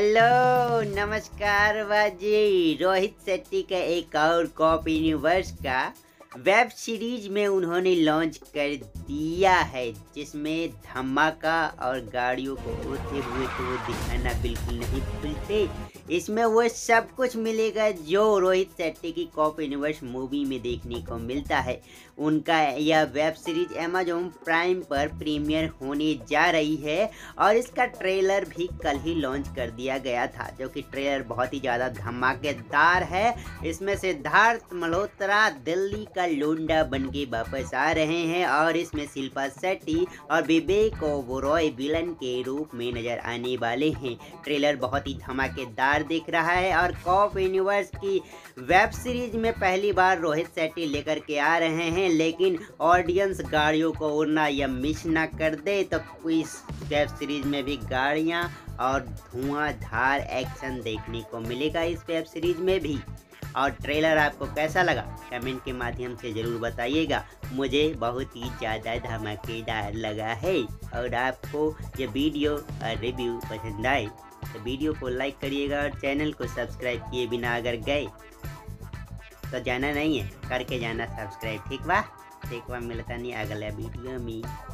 Hello नमस्कार बाजी। रोहित शेट्टी का एक और कॉप यूनिवर्स का वेब सीरीज में उन्होंने लॉन्च कर दिया है, जिसमें धमाका और गाड़ियों को उड़ते हुए तो वो दिखाना बिल्कुल नहीं भूलते। इसमें वो सब कुछ मिलेगा जो रोहित शेट्टी की कॉप यूनिवर्स मूवी में देखने को मिलता है। उनका यह वेब सीरीज अमेज़न प्राइम पर प्रीमियर होने जा रही है और इसका ट्रेलर भी कल ही लॉन्च कर दिया गया था, जो कि ट्रेलर बहुत ही ज़्यादा धमाकेदार है। इसमें सिद्धार्थ मल्होत्रा दिल्ली का लोंडा बन के वापस आ रहे हैं और इसमें शिल्पा शेट्टी और विवेक ओबेरॉय विलन के रूप में नजर आने वाले हैं। ट्रेलर बहुत ही धमाकेदार दिख रहा है और कॉप यूनिवर्स की वेब सीरीज में पहली बार रोहित शेट्टी लेकर के आ रहे हैं, लेकिन ऑडियंस गाड़ियों को उड़ना या मिस ना कर दे तो इस वेब सीरीज में भी गाड़ियां और धुआंधार एक्शन देखने को मिलेगा इस वेब सीरीज में भी। और ट्रेलर आपको कैसा लगा कमेंट के माध्यम से ज़रूर बताइएगा। मुझे बहुत ही ज़्यादा धमाकेदार लगा है। और आपको ये वीडियो और रिव्यू पसंद आए तो वीडियो को लाइक करिएगा और चैनल को सब्सक्राइब किए बिना अगर गए तो जाना नहीं है, करके जाना सब्सक्राइब। ठीक बा मिलता नहीं अगला वीडियो में।